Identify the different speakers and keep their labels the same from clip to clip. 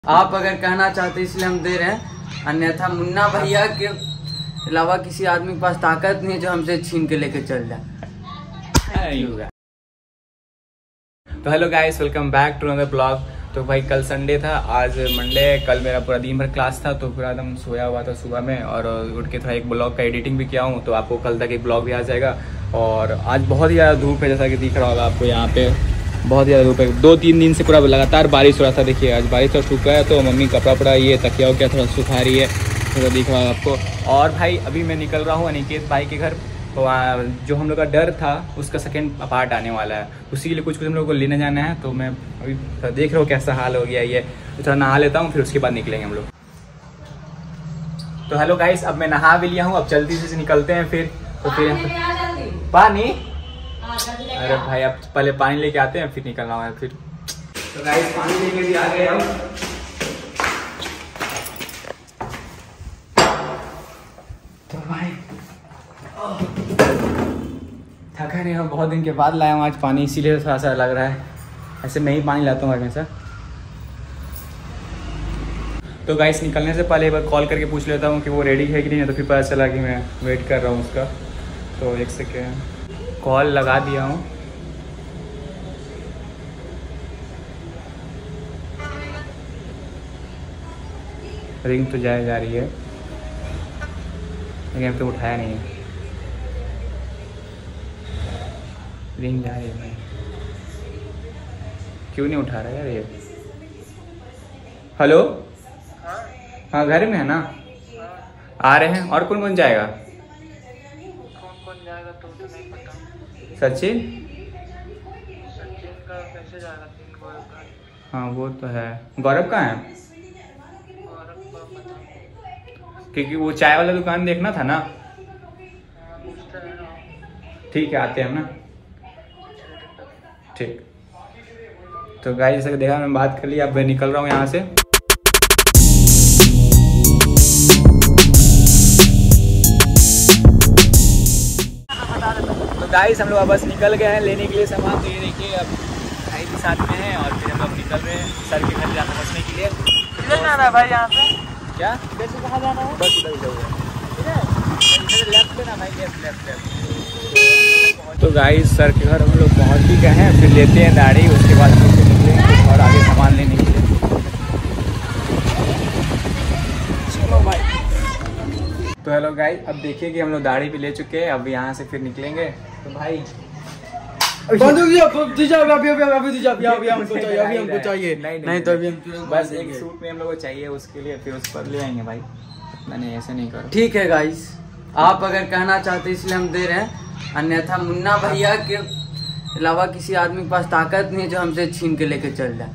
Speaker 1: आप अगर कहना चाहते इसलिए हम दे रहे हैं, अन्यथा मुन्ना भैया के अलावा किसी आदमी के पास ताकत नहीं है जो हमसे छीन के लेके चल जाए।
Speaker 2: तो hello guys, welcome back to another blog. तो भाई कल संडे था, आज मंडे है। कल मेरा पूरा दिन भर क्लास था तो पूरा एकदम सोया हुआ था सुबह में, और उठ के थोड़ा एक ब्लॉग का एडिटिंग भी किया हूँ, तो आपको कल तक एक ब्लॉग भी आ जाएगा। और आज बहुत ही ज़्यादा धूप है, जैसा कि दिख रहा होगा आपको यहाँ पे, बहुत ज़्यादा धूप है। 2-3 दिन से पूरा लगातार बारिश हो रहा था। देखिए आज बारिश तो सूखा है, तो मम्मी कपड़ा पड़ा ये तकिया वकिया थोड़ा सुखा रही है, थोड़ा दिख रहा है आपको। और भाई अभी मैं निकल रहा हूँ अनिकेत भाई के घर, तो जो हम लोग का डर था उसका सेकेंड पार्ट आने वाला है, उसी के लिए कुछ हम लोग को लेने जाना है। तो मैं अभी देख रहा हूँ कैसा हाल हो गया ये, तो थोड़ा नहा लेता हूँ, फिर उसके बाद निकलेंगे हम लोग। तो हेलो गाइस, अब मैं नहा भी लिया हूँ, अब जल्दी से निकलते हैं फिर। तो फिर पानी, अरे भाई अब पहले पानी लेके आते हैं फिर निकलना है फिर। तो गाइस पानी लेके भी आ गए हम। तो भाई थका नहीं, हम बहुत दिन के बाद लाया हूँ आज पानी, इसीलिए थोड़ा सा लग रहा है। ऐसे मैं ही पानी लाता हूँ हमेशा। तो गाइस निकलने से पहले एक बार कॉल करके पूछ लेता हूँ कि वो रेडी है कि नहीं है, तो फिर पता चला कि मैं वेट कर रहा हूँ उसका। तो एक सेकेंड, कॉल लगा दिया हूँ। रिंग तो जा रही है, लेकिन अब तो उठाया नहीं है। रिंग जा रही है भाई, क्यों नहीं उठा रहा यार ये। हेलो, हाँ घर में है ना? आ रहे हैं। और कौन कौन जाएगा?
Speaker 3: तो नहीं पता।
Speaker 2: सचिन
Speaker 3: का कैसे जाएगा? 3 गौरव का।
Speaker 2: हाँ वो तो है। गौरव कहाँ है?
Speaker 3: गौरव को पता,
Speaker 2: क्योंकि वो चाय वाला दुकान देखना था ना। ठीक है, आते हैं हम ना। ठीक। तो गाइस जैसे देखा, मैं बात कर ली, अब मैं निकल रहा हूँ यहाँ से। तो गाइस हम लोग बस निकल गए हैं लेने के लिए सामान। तो ये देखिए अब भाई भी साथ में है, और फिर हम लोग निकल रहे हैं सर के घर जाकर बसने के लिए।
Speaker 3: किधर जाना है भाई? यहाँ से
Speaker 2: क्या
Speaker 3: कैसे कहाँ जाना है?
Speaker 2: बस उधर जाऊँगा, लेफ्ट पे ना भाई, लेफ्ट। तो गाइस सर के घर हम लोग पहुँच भी गए हैं, फिर लेते हैं दाढ़ी, उसके बाद फिर से निकलेंगे और आगे सामान लेने के लिए। चलो भाई। तो हेलो गाइस, अब देखिए कि हम लोग दाढ़ी भी ले चुके हैं, अब यहाँ से फिर निकलेंगे। तो भाई
Speaker 1: नहीं तो अभी हम
Speaker 2: बस एक सूट में हम लोग को चाहिए, उसके लिए फिर उस पर ले आएंगे भाई। मैंने ऐसे नहीं करो।
Speaker 1: ठीक है गाइस, आप अगर कहना चाहते इसलिए हम दे रहे हैं, अन्यथा मुन्ना भैया के अलावा किसी आदमी के पास ताकत नहीं है जो हमसे छीन के लेके चल जाए।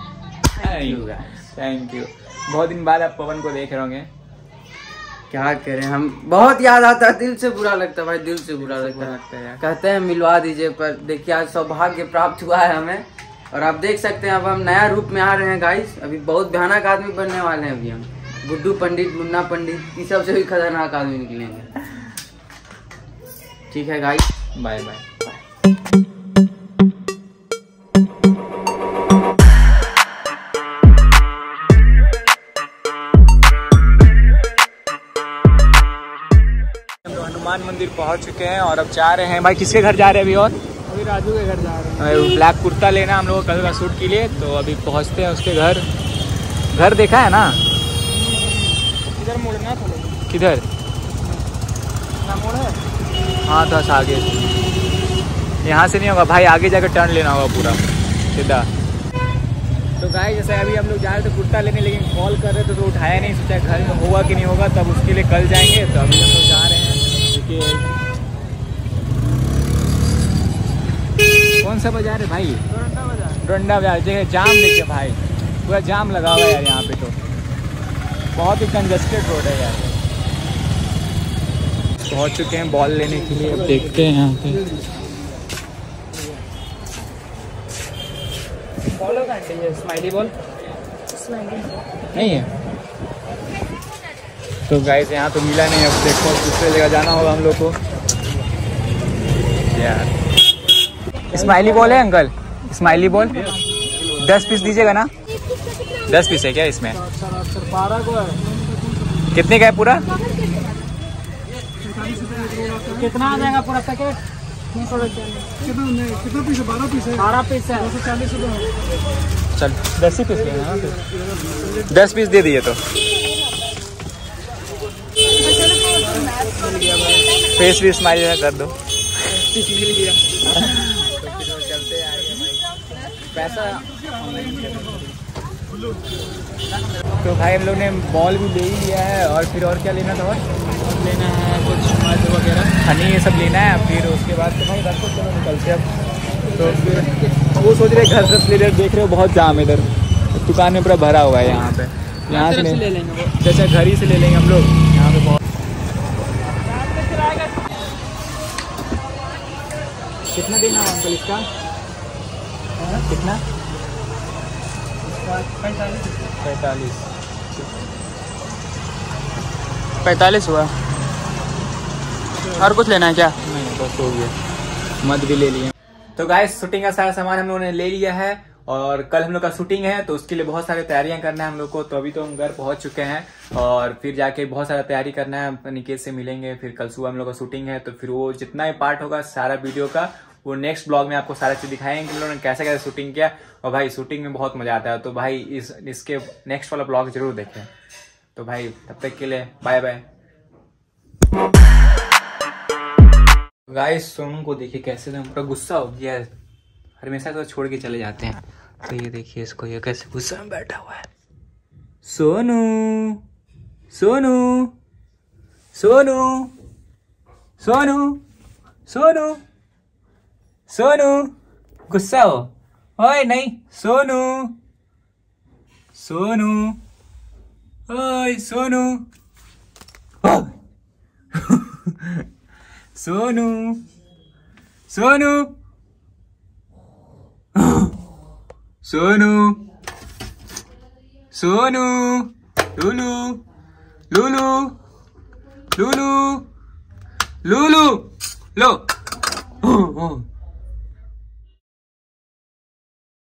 Speaker 2: Thank you. बहुत दिन बाद आप पवन को देख रहे होंगे।
Speaker 1: क्या करें, हम बहुत याद आता है, दिल से बुरा लगता है भाई, दिल से बुरा लगता है। कहते हैं मिलवा दीजिए, पर देखिए आज सौभाग्य प्राप्त हुआ है हमें, और आप देख सकते हैं अब हम नया रूप में आ रहे हैं गाइस। अभी बहुत भयानक आदमी बनने वाले हैं। अभी हम गुड्डू पंडित, मुन्ना पंडित, इस सबसे भी खतरनाक आदमी निकलेंगे। ठीक है गाइस,
Speaker 2: बाय बाय। हनुमान मंदिर पहुंच चुके हैं और अब जा रहे हैं। भाई किसके घर जा रहे हैं अभी? और
Speaker 3: अभी राजू के घर जा रहे हैं।
Speaker 2: ब्लैक कुर्ता लेना हम लोग कल का शूट के लिए, तो अभी पहुंचते हैं उसके घर। घर देखा है ना?
Speaker 3: किधर मुड़ना था?
Speaker 2: किधर
Speaker 3: मोड़ है?
Speaker 2: हाँ थोड़ा सा आगे, यहाँ से नहीं होगा भाई, आगे जाकर टर्न लेना होगा पूरा सीधा। तो गाइस जैसे अभी हम लोग जा रहे थे कुर्ता लेने, लेकिन कॉल कर रहे थे तो उठाया नहीं, सोचा घर में होगा कि नहीं होगा, तब उसके लिए कल जाएंगे। तो अभी हम लोग जा रहे हैं। कौन सा बाजार है भाई? डोरंडा बाजार। जगह जाम देखिए भाई, पूरा जाम लगा हुआ है यार यहाँ पे, तो बहुत ही कंजस्टेड रोड है यार। पहुँच चुके हैं बॉल लेने के लिए, अब देखते हैं यहाँ पे। स्माइली बॉल नहीं है तो गाइस यहाँ तो मिला नहीं। अब देखो दूसरे जगह जाना होगा हम लोग को यार। स्माइली बॉल है अंकल? स्माइली बॉल 10 पीस दीजिएगा ना। 10 पीस है क्या इसमें?
Speaker 3: अच्छा 12 को है।
Speaker 2: कितने का है पूरा?
Speaker 3: कितना आ जाएगा पूरा पैकेट? कितना पीस है? 12 पीस है। 12 पीस है 240 रुपये।
Speaker 2: चल 10 ही पीस लेना, 10 पीस दे दिए तो फेस भी स्माइल कर दो। पैसा तो भाई हम लोग ने बॉल भी ले ही लिया है और फिर और क्या लेना था? और
Speaker 3: लेना है कुछ मध वगैरह,
Speaker 2: हनी ये सब लेना है। फिर उसके बाद तो भाई रखो, चलो निकलते अब। तो फिर वो सोच रहे घर से ले रहे, देख रहे हो बहुत जाम इधर, दुकान में पूरा भरा हुआ है यहाँ पे। यहाँ से
Speaker 3: ले लेंगे,
Speaker 2: जैसे घर ही से ले लेंगे हम लोग। यहाँ पे बहुत कितना देना है अंकल इसका? कितना?
Speaker 3: 45 हुआ। और कुछ लेना है क्या?
Speaker 2: नहीं बस हो गया, मध भी ले लिए। तो गाइस शूटिंग का सारा सामान हम लोगों ने ले लिया है और कल हम लोग का शूटिंग है, तो उसके लिए बहुत सारी तैयारियां करना है हम लोग को। तो अभी तो हम घर पहुंच चुके हैं और फिर जाके बहुत सारा तैयारी करना है। निकेत से मिलेंगे, फिर कल सुबह हम लोग का शूटिंग है। तो फिर वो जितना भी पार्ट होगा सारा वीडियो का, वो नेक्स्ट ब्लॉग में आपको सारा चीज दिखाएंगे कि हम लोगों ने कैसे कैसे शूटिंग किया। और भाई शूटिंग में बहुत मजा आता है, तो भाई इसके नेक्स्ट वाला ब्लॉग जरूर देखें। तो भाई तब तक के लिए बाय बाय। गाइस सोनू को देखिए कैसे ना पूरा गुस्सा हो गया है, हमेशा तो छोड़ के चले जाते हैं। तो ये देखिए इसको, ये कैसे गुस्सा में बैठा हुआ है। सोनू सोनू सोनू सोनू सोनू सोनू गुस्सा हो? ओए नहीं, सोनू सोनू ओए सोनू सोनू सोनू सोनू सोनू लूलू लूलू लूलू लूलू लो